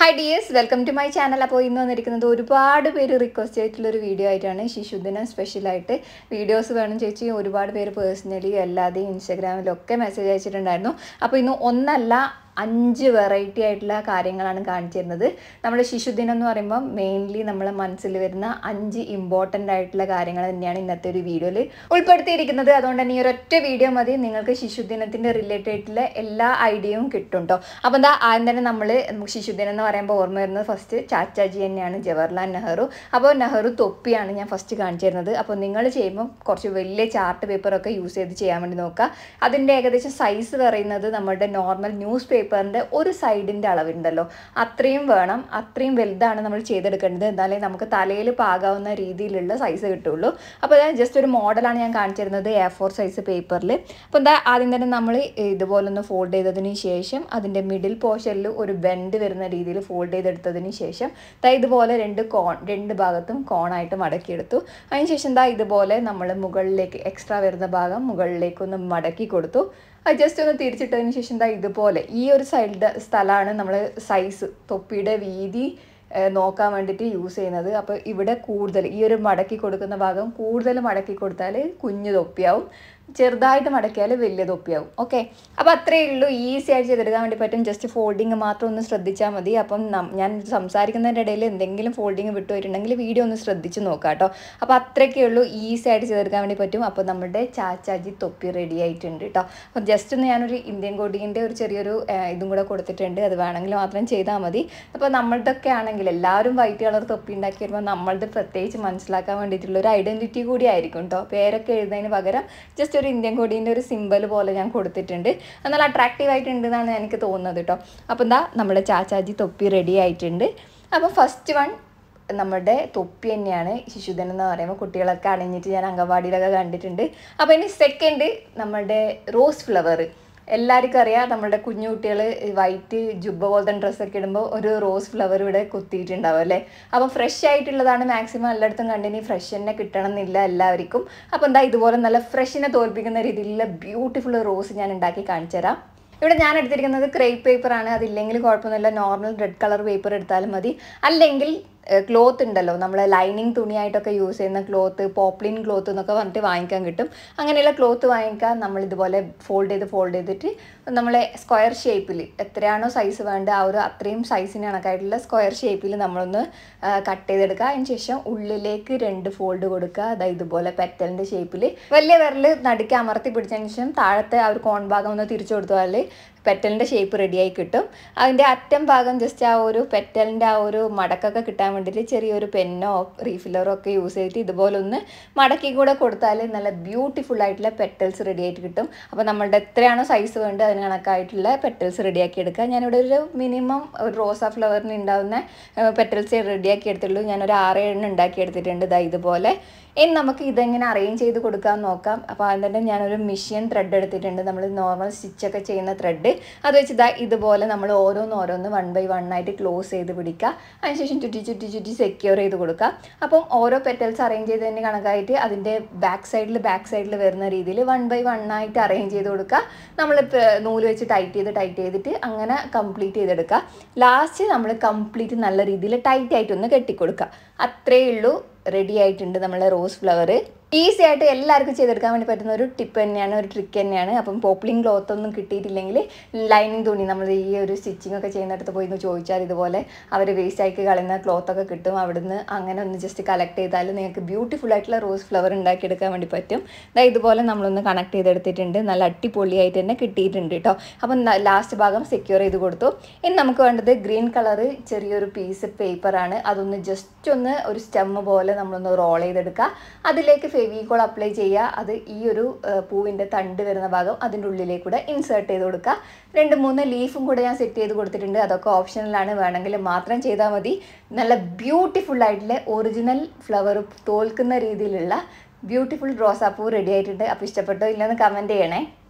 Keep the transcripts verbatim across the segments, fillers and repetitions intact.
Hi dears, welcome to my channel. അപ്പോൾ ഇന്ന് വന്നിരിക്കുന്നത് ഒരുപാട് പേര് റിക്വസ്റ്റ് ചെയ്തിട്ടുള്ള ഒരു വീഡിയോ ആയിട്ടാണ്. ശിശുദിനം സ്പെഷ്യൽ ആയിട്ട് വീഡിയോസ് വേണം ചേച്ചി. ഒരുപാട് പേര് പേഴ്സണലി അല്ലാതെ ഇൻസ്റ്റാഗ്രാമിലൊക്കെ മെസ്സേജ് അയച്ചിട്ടുണ്ടായിരുന്നു. അപ്പോൾ ഇന്ന് ഒന്നല്ല അഞ്ച് വെറൈറ്റി ആയിട്ടുള്ള കാര്യങ്ങളാണ് കാണിച്ചു തരുന്നത്. നമ്മുടെ ശിശുദിനം എന്ന് പറയുമ്പോൾ മെയിൻലി നമ്മളെ മനസ്സിൽ വരുന്ന അഞ്ച് ഇമ്പോർട്ടൻ്റ് ആയിട്ടുള്ള കാര്യങ്ങൾ തന്നെയാണ് ഇന്നത്തെ ഒരു വീഡിയോയിൽ ഉൾപ്പെടുത്തിയിരിക്കുന്നത്. അതുകൊണ്ട് തന്നെ ഈ ഒരൊറ്റ വീഡിയോ മതി, നിങ്ങൾക്ക് ശിശുദിനത്തിൻ്റെ റിലേറ്റഡ് ആയിട്ടുള്ള എല്ലാ ഐഡിയയും കിട്ടും കേട്ടോ. അപ്പോൾ എന്താ ആദ്യം തന്നെ നമ്മൾ ശിശുദിനം എന്ന് പറയുമ്പോൾ ഓർമ്മ വരുന്നത് ഫസ്റ്റ് ചാച്ചാജി തന്നെയാണ്, ജവഹർലാൽ നെഹ്റു. അപ്പോൾ നെഹ്റു തൊപ്പിയാണ് ഞാൻ ഫസ്റ്റ് കാണിച്ചു തരുന്നത്. അപ്പോൾ നിങ്ങൾ ചെയ്യുമ്പോൾ കുറച്ച് വലിയ ചാർട്ട് പേപ്പറൊക്കെ യൂസ് ചെയ്ത് ചെയ്യാൻ വേണ്ടി നോക്കുക. അതിൻ്റെ ഏകദേശം സൈസ് പറയുന്നത് നമ്മുടെ നോർമൽ ന്യൂസ് പേപ്പറിൻ്റെ ഒരു സൈഡിൻ്റെ അളവുണ്ടല്ലോ, അത്രയും വേണം. അത്രയും വലുതാണ് നമ്മൾ ചെയ്തെടുക്കേണ്ടത്, എന്നാലേ നമുക്ക് തലയിൽ പാകാവുന്ന രീതിയിലുള്ള സൈസ് കിട്ടുള്ളൂ. അപ്പോൾ ഞാൻ ജസ്റ്റ് ഒരു മോഡലാണ് ഞാൻ കാണിച്ചു തരുന്നത് എ ഫോർ സൈസ് പേപ്പറിൽ. അപ്പോൾ എന്താ ആദ്യം തന്നെ നമ്മൾ ഇതുപോലെ ഒന്ന് ഫോൾഡ് ചെയ്തതിന് ശേഷം അതിൻ്റെ മിഡിൽ പോർഷനിൽ ഒരു ബെൻഡ് വരുന്ന രീതിയിൽ ഫോൾഡ് ചെയ്തെടുത്തതിന് ശേഷം ദാ ഇതുപോലെ രണ്ട് കോൺ രണ്ട് ഭാഗത്തും കോണായിട്ട് മടക്കിയെടുത്തു. അതിനുശേഷം ദാ ഇതുപോലെ നമ്മൾ മുകളിലേക്ക് എക്സ്ട്രാ വരുന്ന ഭാഗം മുകളിലേക്കൊന്ന് മടക്കി കൊടുത്തു. അത് ജസ്റ്റ് ഒന്ന് തിരിച്ചിട്ടതിന് ശേഷം ദാ ഇതുപോലെ ഈ ഒരു സൈഡിൻ്റെ സ്ഥലമാണ് നമ്മൾ സൈസ് തൊപ്പിയുടെ വീതി നോക്കാൻ വേണ്ടിയിട്ട് യൂസ് ചെയ്യുന്നത്. അപ്പോൾ ഇവിടെ കൂടുതൽ ഈ ഒരു മടക്കി കൊടുക്കുന്ന ഭാഗം കൂടുതൽ മടക്കി കൊടുത്താൽ കുഞ്ഞു തൊപ്പിയാവും, ചെറുതായിട്ട് മടക്കിയാൽ വലിയ തൊപ്പിയാവും. ഓക്കെ, അപ്പോൾ അത്രയേ ഉള്ളൂ. ഈസി ആയിട്ട് ചെയ്തെടുക്കാൻ വേണ്ടി പറ്റും. ജസ്റ്റ് ഫോൾഡിങ് മാത്രം ഒന്ന് ശ്രദ്ധിച്ചാൽ മതി. അപ്പം ഞാൻ സംസാരിക്കുന്നതിൻ്റെ ഇടയിൽ എന്തെങ്കിലും ഫോൾഡിങ് വിട്ടുപോയിട്ടുണ്ടെങ്കിൽ വീഡിയോ ഒന്ന് ശ്രദ്ധിച്ച് നോക്കാം കേട്ടോ. അപ്പോൾ അത്രയൊക്കെ ഉള്ളൂ, ഈസി ആയിട്ട് ചെയ്തെടുക്കാൻ വേണ്ടി പറ്റും. അപ്പോൾ നമ്മുടെ ചാച്ചാജി തൊപ്പി റെഡി ആയിട്ടുണ്ട് കേട്ടോ. അപ്പോൾ ജസ്റ്റ് ഒന്ന് ഞാനൊരു ഇന്ത്യൻ കോഡിൻ്റെ ഒരു ചെറിയൊരു ഇതും കൂടെ കൊടുത്തിട്ടുണ്ട്, അത് വേണമെങ്കിൽ മാത്രം ചെയ്താൽ മതി. അപ്പോൾ നമ്മളുടെയൊക്കെ ആണെങ്കിൽ എല്ലാവരും വൈറ്റ് കളർ തൊപ്പി ഉണ്ടാക്കി വരുമ്പോൾ നമ്മളുടെ പ്രത്യേകിച്ച് മനസ്സിലാക്കാൻ വേണ്ടിയിട്ടുള്ള ഒരു ഐഡൻറ്റിറ്റി കൂടി ആയിരിക്കും കേട്ടോ. പേരൊക്കെ എഴുതുന്നതിന് പകരം ജസ്റ്റ് ഒരു ഇന്ത്യൻ കോഡിൻ്റെ ഒരു സിമ്പൽ പോലെ ഞാൻ കൊടുത്തിട്ടുണ്ട്. എന്നാൽ അട്രാക്റ്റീവ് ആയിട്ടുണ്ട് എന്നാണ് എനിക്ക് തോന്നുന്നത് കേട്ടോ. അപ്പോൾ എന്താ നമ്മുടെ ചാച്ചാജി തൊപ്പി റെഡി ആയിട്ടുണ്ട്. അപ്പോൾ ഫസ്റ്റ് വൺ നമ്മുടെ തൊപ്പി തന്നെയാണ് ശിശുദിനം എന്ന് പറയുമ്പോൾ കുട്ടികളൊക്കെ അണിഞ്ഞിട്ട് ഞാൻ അംഗൻവാടിയിലൊക്കെ കണ്ടിട്ടുണ്ട്. അപ്പോൾ ഇനി സെക്കൻഡ് നമ്മുടെ റോസ് ഫ്ലവർ. എല്ലാവർക്കും അറിയാം, നമ്മുടെ കുഞ്ഞു കുട്ടികൾ വൈറ്റ് ജുബ്ബ പോലത്തെ ഡ്രസ്സൊക്കെ ഇടുമ്പോൾ ഒരു റോസ് ഫ്ലവർ ഇവിടെ കുത്തിയിട്ടുണ്ടാവും അല്ലേ. അപ്പോൾ ഫ്രഷ് ആയിട്ടുള്ളതാണ് മാക്സിമം എല്ലായിടത്തും കണ്ടിനി, ഫ്രഷ് തന്നെ കിട്ടണം എന്നില്ല എല്ലാവർക്കും. അപ്പോൾ എന്താ ഇതുപോലെ നല്ല ഫ്രഷിനെ തോൽപ്പിക്കുന്ന രീതിയിലുള്ള ബ്യൂട്ടിഫുൾ റോസ് ഞാൻ ഉണ്ടാക്കി കാണിച്ചു തരാം. ഇവിടെ ഞാൻ എടുത്തിരിക്കുന്നത് ക്രേപ്പ് പേപ്പറാണ്. അതില്ലെങ്കിൽ കുഴപ്പമൊന്നുമില്ല, നോർമൽ റെഡ് കളർ പേപ്പർ എടുത്താലും മതി. അല്ലെങ്കിൽ ക്ലോത്ത് ഉണ്ടല്ലോ, നമ്മൾ ലൈനിങ് തുണിയായിട്ടൊക്കെ യൂസ് ചെയ്യുന്ന ക്ലോത്ത്, പോപ്ലിൻ ക്ലോത്ത് എന്നൊക്കെ പറഞ്ഞിട്ട് വാങ്ങിക്കാൻ കിട്ടും. അങ്ങനെയുള്ള ക്ലോത്ത് വാങ്ങിക്കാൻ നമ്മളിതുപോലെ ഫോൾഡ് ചെയ്ത് ഫോൾഡ് ചെയ്തിട്ട് നമ്മളെ സ്ക്വയർ ഷേപ്പിൽ എത്രയാണോ സൈസ് വേണ്ടത് ആ ഒരു അത്രയും സൈസിന് കണക്കായിട്ടുള്ള സ്ക്വയർ ഷേപ്പിൽ നമ്മളൊന്ന് കട്ട് ചെയ്തെടുക്കുക. അതിന് ശേഷം ഉള്ളിലേക്ക് രണ്ട് ഫോൾഡ് കൊടുക്കുക. അതായത് ഇതുപോലെ പെറ്റലിൻ്റെ ഷേപ്പിൽ വലിയ വിരൽ നടുക്ക് അമർത്തി പിടിച്ചതിന് ശേഷം താഴത്തെ ആ ഒരു കോൺ ഭാഗം ഒന്ന് തിരിച്ചു കൊടുത്താൽ പെറ്റലിൻ്റെ ഷേപ്പ് റെഡിയായി കിട്ടും. അതിൻ്റെ അറ്റം ഭാഗം ജസ്റ്റ് ആ ഒരു പെറ്റലിൻ്റെ ആ ഒരു മടക്കൊക്കെ കിട്ടാൻ വേണ്ടിയിട്ട് ചെറിയൊരു പെന്നോ റീഫില്ലറോ ഒക്കെ യൂസ് ചെയ്തിട്ട് ഇതുപോലെ ഒന്ന് മടക്കി കൂടെ കൊടുത്താൽ നല്ല ബ്യൂട്ടിഫുൾ ആയിട്ടുള്ള പെറ്റൽസ് റെഡി ആയിട്ട് കിട്ടും. അപ്പോൾ നമ്മളുടെ എത്രയാണോ സൈസ് വേണ്ടത് അതിന് കണക്കായിട്ടുള്ള പെറ്റൽസ് റെഡിയാക്കി എടുക്കുക. ഞാനിവിടെ ഒരു മിനിമം ഒരു റോസാ ഫ്ലവറിന് ഉണ്ടാകുന്ന പെറ്റൽസ് റെഡിയാക്കി എടുത്തുള്ളൂ. ഞാനൊരു ആറേഴെണ്ണം ഉണ്ടാക്കി എടുത്തിട്ടുണ്ട് ഇതാ ഇതുപോലെ. ഇനി നമുക്ക് ഇതെങ്ങനെ അറേഞ്ച് ചെയ്ത് കൊടുക്കാൻ നോക്കാം. അപ്പോൾ അതിന് തന്നെ ഞാനൊരു മിഷ്യൻ ത്രെഡ് എടുത്തിട്ടുണ്ട്, നമ്മൾ നോർമൽ സ്റ്റിച്ചൊക്കെ ചെയ്യുന്ന ത്രെഡ്. അത് വെച്ച് ഇതാ ഇതുപോലെ നമ്മൾ ഓരോന്ന് ഓരോന്ന് വൺ ബൈ വൺ ആയിട്ട് ക്ലോസ് ചെയ്ത് പിടിക്കുക. അതിനുശേഷം ചുറ്റി ചുറ്റി ചുറ്റി സെക്യൂർ ചെയ്ത് കൊടുക്കുക. അപ്പം ഓരോ പെറ്റൽസ് അറേഞ്ച് ചെയ്തതിന് കണക്കായിട്ട് അതിൻ്റെ ബാക്ക് സൈഡിൽ ബാക്ക് സൈഡിൽ വരുന്ന രീതിയിൽ വൺ ബൈ വൺ ആയിട്ട് അറേഞ്ച് ചെയ്ത് കൊടുക്കുക. നമ്മൾ നൂല് വെച്ച് ടൈറ്റ് ചെയ്ത് ടൈറ്റ് ചെയ്തിട്ട് അങ്ങനെ കംപ്ലീറ്റ് ചെയ്തെടുക്കുക. ലാസ്റ്റ് നമ്മൾ കംപ്ലീറ്റ് നല്ല രീതിയിൽ ടൈറ്റ് ആയിട്ടൊന്ന് കെട്ടിക്കൊടുക്കുക. അത്രയേ ഉള്ളൂ, റെഡി ആയിട്ടുണ്ട് നമ്മളെ റോസ് ഫ്ലവർ. ഈസി ആയിട്ട് എല്ലാവർക്കും ചെയ്തെടുക്കാൻ വേണ്ടി പറ്റുന്ന ഒരു ടിപ്പ് തന്നെയാണ്, ഒരു ട്രിക്ക് തന്നെയാണ്. അപ്പം പോപ്ലിംഗ് ക്ലോത്ത് ഒന്നും കിട്ടിയിട്ടില്ലെങ്കിൽ ലൈനിങ് തുണി നമ്മൾ ഈ ഒരു സ്റ്റിച്ചിങ് ഒക്കെ ചെയ്യുന്നിടത്ത് പോയി ഒന്ന് ചോദിച്ചാൽ ഇതുപോലെ അവർ വേസ്റ്റ് ആക്കി കളയുന്ന ക്ലോത്തൊക്കെ കിട്ടും. അവിടുന്ന് അങ്ങനെ ഒന്ന് ജസ്റ്റ് കളക്ട് ചെയ്താൽ നിങ്ങൾക്ക് ബ്യൂട്ടിഫുൾ ആയിട്ടുള്ള റോസ് ഫ്ലവർ ഉണ്ടാക്കിയെടുക്കാൻ വേണ്ടി പറ്റും. അതായത് ഇതുപോലെ നമ്മളൊന്ന് കണക്ട് ചെയ്തെടുത്തിട്ടുണ്ട്, നല്ല അടിപൊളിയായിട്ട് തന്നെ കിട്ടിയിട്ടുണ്ട് കേട്ടോ. അപ്പം ലാസ്റ്റ് ഭാഗം സെക്യൂർ ചെയ്ത് കൊടുത്തു. ഇനി നമുക്ക് വേണ്ടത് ഗ്രീൻ കളർ ചെറിയൊരു പീസ് പേപ്പറാണ്. അതൊന്ന് ജസ്റ്റ് ഒന്ന് ഒരു സ്റ്റെമ്മ് പോലെ നമ്മളൊന്ന് റോൾ ചെയ്തെടുക്കുക. അതിലേക്ക് ഫെവിക്കോൾ അപ്ലൈ ചെയ്യുക. അത് ഈ ഒരു പൂവിൻ്റെ തണ്ട് വരുന്ന ഭാഗം അതിൻ്റെ ഉള്ളിലേക്കൂടെ ഇൻസേർട്ട് ചെയ്ത് കൊടുക്കുക. രണ്ട് മൂന്ന് ലീഫും കൂടെ ഞാൻ സെറ്റ് ചെയ്ത് കൊടുത്തിട്ടുണ്ട്, അതൊക്കെ ഓപ്ഷണലാണ്, വേണമെങ്കിൽ മാത്രം ചെയ്താൽ മതി. നല്ല ബ്യൂട്ടിഫുൾ ആയിട്ടുള്ള ഒറിജിനൽ ഫ്ലവർ തോൽക്കുന്ന രീതിയിലുള്ള ബ്യൂട്ടിഫുൾ റോസാപ്പൂ റെഡി ആയിട്ടുണ്ട്. അപ്പോൾ ഇഷ്ടപ്പെട്ടോ ഇല്ലെന്ന് കമൻറ്റ് ചെയ്യണേ.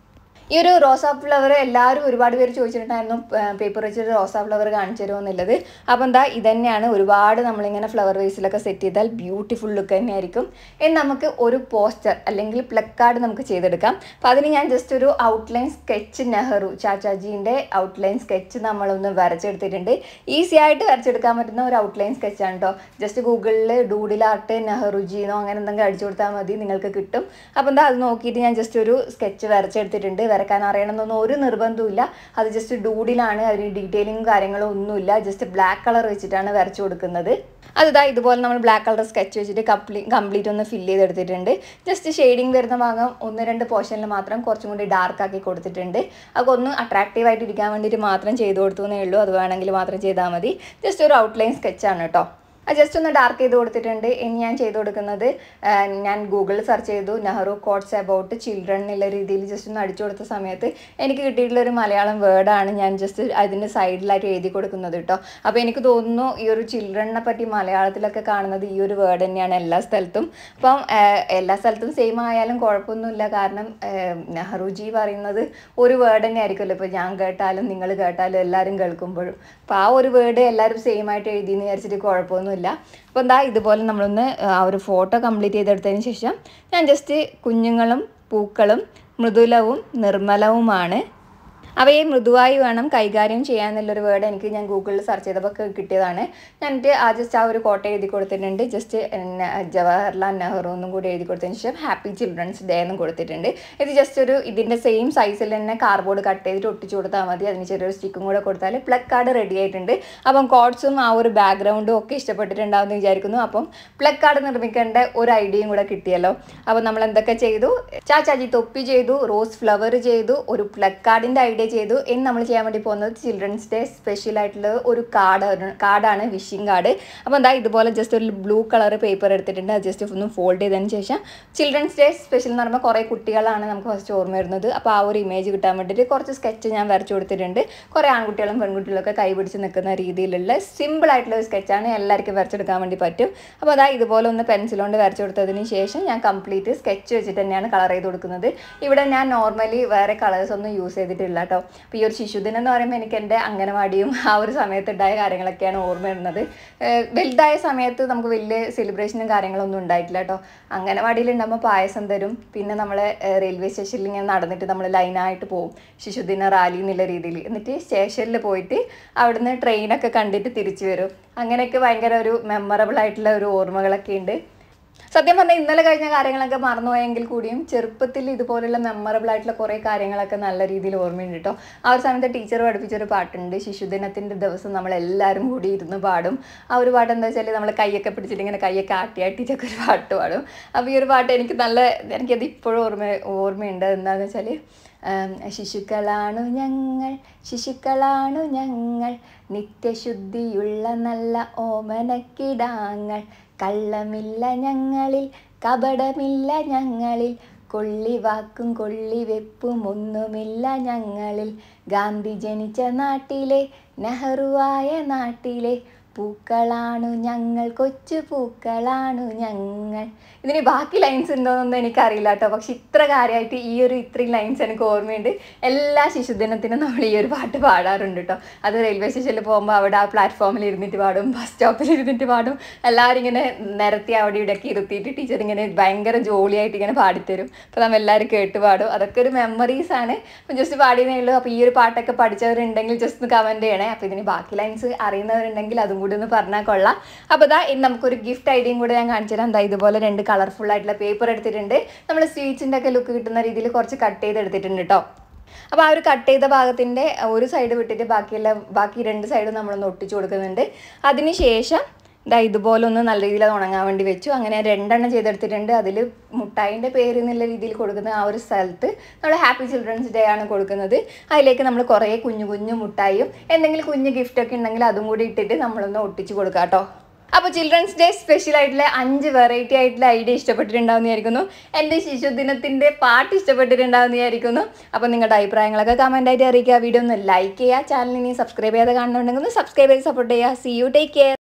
ഈ ഒരു റോസാ ഫ്ലവർ എല്ലാവരും ഒരുപാട് പേര് ചോദിച്ചിട്ടുണ്ടായിരുന്നു പേപ്പർ വെച്ചിട്ട് റോസാ ഫ്ലവർ കാണിച്ചു തരുമോ എന്നുള്ളത്. അപ്പോൾ എന്താ ഇത് തന്നെയാണ്. ഒരുപാട് നമ്മളിങ്ങനെ ഫ്ലവർ വേസിലൊക്കെ സെറ്റ് ചെയ്താൽ ബ്യൂട്ടിഫുൾ ലുക്ക് തന്നെയായിരിക്കും. ഇനി നമുക്ക് ഒരു പോസ്റ്റർ അല്ലെങ്കിൽ പ്ലക്കാർഡ് നമുക്ക് ചെയ്തെടുക്കാം. അപ്പോൾ അതിന് ഞാൻ ജസ്റ്റ് ഒരു ഔട്ട്ലൈൻ സ്കെച്ച് നെഹ്റു ചാച്ചാജീൻ്റെ ഔട്ട്ലൈൻ സ്കെച്ച് നമ്മളൊന്ന് വരച്ചെടുത്തിട്ടുണ്ട്. ഈസി ആയിട്ട് വരച്ചെടുക്കാൻ പറ്റുന്ന ഒരു ഔട്ട്ലൈൻ സ്കെച്ചാണ് കേട്ടോ. ജസ്റ്റ് ഗൂഗിളിൽ ഡൂഡിൽ ആർട്ട് നെഹ്റുജീനോ അങ്ങനെ എന്തെങ്കിലും അടിച്ചു കൊടുത്താൽ മതി, നിങ്ങൾക്ക് കിട്ടും. അപ്പോൾ എന്താ അത് നോക്കിയിട്ട് ഞാൻ ജസ്റ്റ് ഒരു സ്കെച്ച് വരച്ചെടുത്തിട്ടുണ്ട്. വരക്കാൻ അറിയണമെന്നൊന്നും ഒരു നിർബന്ധമില്ല. അത് ജസ്റ്റ് ഡൂഡിലാണ്, അതിന് ഡീറ്റെയിലിങ്ങും കാര്യങ്ങളും ഒന്നുമില്ല. ജസ്റ്റ് ബ്ലാക്ക് കളർ വെച്ചിട്ടാണ് വരച്ചു കൊടുക്കുന്നത്. അതിതാ ഇതുപോലെ നമ്മൾ ബ്ലാക്ക് കളർ സ്കെച്ച് വെച്ചിട്ട് കംപ്ലീ കംപ്ലീറ്റ് ഒന്ന് ഫില്ല് ചെയ്തെടുത്തിട്ടുണ്ട്. ജസ്റ്റ് ഷെയ്ഡിങ് വരുന്ന ഭാഗം ഒന്ന് രണ്ട് പോർഷനിൽ മാത്രം കുറച്ചും കൂടി ഡാർക്ക് ആക്കി കൊടുത്തിട്ടുണ്ട്. അതൊക്കെ ഒന്ന് അട്രാക്റ്റീവ് ആയിട്ട് ഇരിക്കാൻ വേണ്ടിയിട്ട് മാത്രം ചെയ്ത് കൊടുത്തു എന്നേ ഉള്ളൂ. അത് വേണമെങ്കിൽ മാത്രം ചെയ്താൽ മതി. ജസ്റ്റ് ഒരു ഔട്ട്ലൈൻ സ്കെച്ചാണ് കേട്ടോ. അത് ജസ്റ്റ് ഒന്ന് ഡാർക്ക് ചെയ്ത് കൊടുത്തിട്ടുണ്ട്. ഇനി ഞാൻ ചെയ്ത് കൊടുക്കുന്നത്, ഞാൻ ഗൂഗിളിൽ സെർച്ച് ചെയ്തു നെഹ്റു കോട്ട്സ് അബൌട്ട് ചിൽഡ്രൻ എന്നുള്ള രീതിയിൽ ജസ്റ്റ് ഒന്ന് അടിച്ചു കൊടുത്ത സമയത്ത് എനിക്ക് കിട്ടിയിട്ടുള്ളൊരു മലയാളം വേർഡാണ് ഞാൻ ജസ്റ്റ് അതിൻ്റെ സൈഡിലായിട്ട് എഴുതി കൊടുക്കുന്നത് കേട്ടോ. അപ്പോൾ എനിക്ക് തോന്നുന്നു ഈ ഒരു ചിൽഡ്രനെ പറ്റി മലയാളത്തിലൊക്കെ കാണുന്നത് ഈ ഒരു വേർഡ് തന്നെയാണ് എല്ലാ സ്ഥലത്തും. അപ്പം എല്ലാ സ്ഥലത്തും സെയിം ആയാലും കുഴപ്പമൊന്നുമില്ല. കാരണം നെഹ്റുജി പറയുന്നത് ഒരു വേർഡ് തന്നെ ആയിരിക്കുമല്ലോ. ഇപ്പോൾ ഞാൻ കേട്ടാലും നിങ്ങൾ കേട്ടാലും എല്ലാവരും കേൾക്കുമ്പോഴും. അപ്പോൾ ആ ഒരു വേർഡ് എല്ലാവരും സെയിം ആയിട്ട് എഴുതിയെന്ന് വിചാരിച്ചിട്ട് കുഴപ്പമൊന്നും ഇല്ല. അപ്പോൾ എന്താ ഇതുപോലെ നമ്മളൊന്ന് ആ ഒരു ഫോട്ടോ കംപ്ലീറ്റ് ചെയ്തെടുത്തതിന് ശേഷം ഞാൻ ജസ്റ്റ് കുഞ്ഞുങ്ങളും പൂക്കളും മൃദുലവും നിർമ്മലവുമാണ്, അവയെ മൃദുവായി വേണം കൈകാര്യം ചെയ്യാന്നുള്ളൊരു വേർഡ് എനിക്ക് ഞാൻ ഗൂഗിളിൽ സെർച്ച് ചെയ്തപ്പോൾ കിട്ടിയതാണ്. ഞാനിട്ട് ആ ജസ്റ്റ് ആ ഒരു കോട്ട എഴുതി കൊടുത്തിട്ടുണ്ട്. ജസ്റ്റ് ജവഹർലാൽ നെഹ്റു എന്നും കൂടി എഴുതി കൊടുത്തതിന് ശേഷം ഹാപ്പി ചിൽഡ്രൻസ് ഡേ എന്നും കൊടുത്തിട്ടുണ്ട്. ഇത് ജസ്റ്റ് ഒരു ഇതിൻ്റെ സെയിം സൈസിൽ തന്നെ കാർഡ്ബോർഡ് കട്ട് ചെയ്തിട്ട് ഒട്ടിച്ചു കൊടുത്താൽ മതി. അതിന് ചെറിയൊരു സ്റ്റിക്കും കൂടെ കൊടുത്താൽ പ്ലഗ് കാർഡ് റെഡി ആയിട്ടുണ്ട്. അപ്പം കോഡ്സും ആ ഒരു ബാക്ക്ഗ്രൗണ്ടും ഒക്കെ ഇഷ്ടപ്പെട്ടിട്ടുണ്ടാവുമെന്ന് വിചാരിക്കുന്നു. അപ്പം പ്ലഗ് കാർഡ് നിർമ്മിക്കേണ്ട ഒരു ഐഡിയയും കൂടെ കിട്ടിയല്ലോ. അപ്പം നമ്മൾ എന്തൊക്കെ ചെയ്തു? ചാച്ചാജി തൊപ്പി ചെയ്തു, റോസ് ഫ്ലവർ ചെയ്തു, ഒരു പ്ലഗ് കാർഡിൻ്റെ ഐഡിയ ചെയ്തു. ഇനി നമ്മൾ ചെയ്യാൻ വേണ്ടി പോകുന്നത് ചിൽഡ്രൻസ് ഡേ സ്പെഷ്യൽ ആയിട്ടുള്ള ഒരു കാർഡ് കാർഡാണ് വിഷിംഗ് കാർഡ്. അപ്പോൾ എന്താ ഇതുപോലെ ജസ്റ്റ് ഒരു ബ്ലൂ കളർ പേപ്പർ എടുത്തിട്ടുണ്ട്. അത് ജസ്റ്റ് ഒന്ന് ഫോൾഡ് ചെയ്തതിന് ശേഷം ചിൽഡ്രൻസ് ഡേ സ്പെഷ്യൽ എന്ന് പറയുമ്പോൾ കുറേ കുട്ടികളാണ് നമുക്ക് ഫസ്റ്റ് ഓർമ്മ വരുന്നത്. അപ്പോൾ ആ ഒരു ഇമേജ് കിട്ടാൻ വേണ്ടിയിട്ട് കുറച്ച് സ്കെച്ച് ഞാൻ വരച്ചു കൊടുത്തിട്ടുണ്ട്. കുറേ ആൺകുട്ടികളും പെൺകുട്ടികളൊക്കെ കൈ പിടിച്ച് നിൽക്കുന്ന രീതിയിലുള്ള സിമ്പിൾ ആയിട്ടുള്ള ഒരു സ്കെച്ചാണ്. എല്ലാവർക്കും വരച്ചെടുക്കാൻ വേണ്ടി പറ്റും. അപ്പോൾ അതാ ഇതുപോലെ ഒന്ന് പെൻസിൽ കൊണ്ട് വരച്ചു കൊടുത്തതിന് ശേഷം ഞാൻ കംപ്ലീറ്റ് സ്കെച്ച് വെച്ചിട്ട് തന്നെയാണ് കളർ ചെയ്ത് കൊടുക്കുന്നത്. ഇവിടെ ഞാൻ നോർമലി വേറെ കളേഴ്സ് ഒന്നും യൂസ് ചെയ്തിട്ടില്ല കേട്ടോ. അപ്പോൾ ഈ ഒരു ശിശുദിനം എന്ന് പറയുമ്പോൾ എനിക്ക് എൻ്റെ അംഗനവാടിയും ആ ഒരു സമയത്തുണ്ടായ കാര്യങ്ങളൊക്കെയാണ് ഓർമ്മ വരുന്നത്. വലുതായ സമയത്ത് നമുക്ക് വലിയ സെലിബ്രേഷനും കാര്യങ്ങളൊന്നും ഉണ്ടായിട്ടില്ല കേട്ടോ. അംഗനവാടിയിൽ ഉണ്ടാകുമ്പോൾ പായസം തരും. പിന്നെ നമ്മൾ റെയിൽവേ സ്റ്റേഷനിൽ ഇങ്ങനെ നടന്നിട്ട് നമ്മൾ ലൈനായിട്ട് പോകും ശിശുദിന റാലി എന്നുള്ള രീതിയിൽ. എന്നിട്ട് സ്റ്റേഷനിൽ പോയിട്ട് അവിടുന്ന് ട്രെയിനൊക്കെ കണ്ടിട്ട് തിരിച്ചു വരും. അങ്ങനെയൊക്കെ ഭയങ്കര ഒരു മെമ്മറബിൾ ആയിട്ടുള്ള ഒരു ഓർമ്മകളൊക്കെ ഉണ്ട്. സത്യം പറഞ്ഞാൽ ഇന്നലെ കഴിഞ്ഞ കാര്യങ്ങളൊക്കെ മറന്നുപോയെങ്കിൽ കൂടിയും ചെറുപ്പത്തിൽ ഇതുപോലുള്ള മെമ്മറബിൾ ആയിട്ടുള്ള കുറേ കാര്യങ്ങളൊക്കെ നല്ല രീതിയിൽ ഓർമ്മയുണ്ട് കേട്ടോ. ആ ഒരു സമയത്ത് ടീച്ചർ പഠിപ്പിച്ചൊരു പാട്ടുണ്ട്. ശിശുദിനത്തിൻ്റെ ദിവസം നമ്മളെല്ലാവരും കൂടി ഇരുന്ന് പാടും. ആ ഒരു പാട്ട് എന്താ വെച്ചാൽ നമ്മൾ കൈയൊക്കെ പിടിച്ചിട്ട് ഇങ്ങനെ കൈയൊക്കെ ആട്ടിയാട്ടിച്ചൊക്കെ ഒരു പാട്ട് പാടും. അപ്പോൾ ഈ ഒരു പാട്ട് എനിക്ക് നല്ല എനിക്കത് ഇപ്പോഴും ഓർമ്മ ഓർമ്മയുണ്ട്. എന്താണെന്ന് വെച്ചാൽ ശിശുക്കളാണു ഞങ്ങൾ ശിശുക്കളാണു ഞങ്ങൾ നിത്യശുദ്ധിയുള്ള നല്ല ഓമനക്കിടാങ്ങൾ, കള്ളമില്ല ഞങ്ങളിൽ കപടമില്ല ഞങ്ങളിൽ, കൊള്ളിവാക്കും കൊള്ളിവെപ്പും ഒന്നുമില്ല ഞങ്ങളിൽ, ഗാന്ധി ജനിച്ച നാട്ടിലെ നെഹ്റുവായ നാട്ടിലെ പൂക്കളാണു ഞങ്ങൾ കൊച്ചു പൂക്കളാണു ഞങ്ങൾ. ഇതിന് ബാക്കി ലൈൻസ് ഉണ്ടോയെന്നൊന്നും എനിക്കറിയില്ല കേട്ടോ. പക്ഷെ ഇത്ര കാര്യമായിട്ട് ഈ ഒരു ഇത്രയും ലൈൻസ് എനിക്ക് ഓർമ്മയുണ്ട്. എല്ലാ ശിശുദിനത്തിനും നമ്മൾ ഈ ഒരു പാട്ട് പാടാറുണ്ട് കേട്ടോ. അത് റെയിൽവേ സ്റ്റേഷനിൽ പോകുമ്പോൾ അവിടെ ആ പ്ലാറ്റ്ഫോമിൽ ഇരുന്നിട്ട് പാടും, ബസ് സ്റ്റോപ്പിൽ ഇരുന്നിട്ട് പാടും. എല്ലാവരും ഇങ്ങനെ നിരത്തി അവിടെ ഇവിടെയൊക്കെ ഇരുത്തിയിട്ട് ടീച്ചർ ഇങ്ങനെ ഭയങ്കര ജോളിയായിട്ട് ഇങ്ങനെ പാടിത്തരും. അപ്പോൾ നമ്മൾ എല്ലാവരും കേട്ട് പാടും. അതൊക്കെ ഒരു മെമ്മറീസാണ്. അപ്പം ജസ്റ്റ് പാടിയതേ ഉള്ളൂ. അപ്പോൾ ഈ ഒരു പാട്ടൊക്കെ പഠിച്ചവരുണ്ടെങ്കിൽ ജസ്റ്റ് ഒന്ന് കമൻറ്റ് ചെയ്യണേ. അപ്പോൾ ഇതിന് ബാക്കി ലൈൻസ് അറിയുന്നവരുണ്ടെങ്കിൽ അതും കൂടി ഒന്ന് പറഞ്ഞാൽ കൊള്ളാം. അപ്പോൾ ഇതാ ഇനി നമുക്കൊരു ഗിഫ്റ്റ് ഐഡിയയും കൂടെ ഞാൻ കാണിച്ചു തരാം. എന്താ ഇതുപോലെ രണ്ട് കളർഫുൾ ആയിട്ടുള്ള പേപ്പർ എടുത്തിട്ടുണ്ട്. നമ്മൾ സ്വീറ്റ്സിൻ്റെ ഒക്കെ ലുക്ക് കിട്ടുന്ന രീതിയിൽ കുറച്ച് കട്ട് ചെയ്ത് എടുത്തിട്ടുണ്ട് കേട്ടോ. അപ്പോൾ ആ ഒരു കട്ട് ചെയ്ത ഭാഗത്തിൻ്റെ ഒരു സൈഡ് വിട്ടിട്ട് ബാക്കിയെല്ലാം ബാക്കി രണ്ട് സൈഡും നമ്മളൊന്ന് ഒട്ടിച്ചു കൊടുക്കുന്നുണ്ട്. അതിന് ശേഷം ഇതാ ഇതുപോലെ ഒന്ന് നല്ല രീതിയിൽ അത് ഉണങ്ങാൻ വേണ്ടി വെച്ചു. അങ്ങനെ രണ്ടെണ്ണം ചെയ്തെടുത്തിട്ടുണ്ട്. അതിൽ മുട്ടായിൻ്റെ പേര് എന്നുള്ള രീതിയിൽ കൊടുക്കുന്ന ആ ഒരു സ്ഥലത്ത് നമ്മൾ ഹാപ്പി ചിൽഡ്രൻസ് ഡേ ആണ് കൊടുക്കുന്നത്. അതിലേക്ക് നമ്മൾ കുറേ കുഞ്ഞു കുഞ്ഞു മുട്ടായും എന്തെങ്കിലും കുഞ്ഞു ഗിഫ്റ്റൊക്കെ ഉണ്ടെങ്കിൽ അതും കൂടി ഇട്ടിട്ട് നമ്മളൊന്ന് ഒട്ടിച്ച് കൊടുക്കാം കേട്ടോ. അപ്പോൾ ചിൽഡ്രൻസ് ഡേ സ്പെഷ്യൽ ആയിട്ടുള്ള അഞ്ച് വെറൈറ്റി ആയിട്ടുള്ള ഐഡിയ ഇഷ്ടപ്പെട്ടിട്ടുണ്ടാവുന്ന വിചാരിക്കുന്നു. എൻ്റെ ശിശുദിനത്തിൻ്റെ പാട്ട് ഇഷ്ടപ്പെട്ടിട്ടുണ്ടാവുന്ന വിചാരിക്കുന്നു. അപ്പോൾ നിങ്ങളുടെ അഭിപ്രായങ്ങളൊക്കെ കമൻറ്റായിട്ട് അറിയിക്കുക. വീഡിയോ ഒന്ന് ലൈക്ക് ചെയ്യുക. ചാനലിന് സബ്സ്ക്രൈബ് ചെയ്യാതെ കാണുന്നുണ്ടെങ്കിൽ ഒന്ന് സബ്സ്ക്രൈബ് ചെയ്ത് സപ്പോർട്ട് ചെയ്യുക. See you, take care.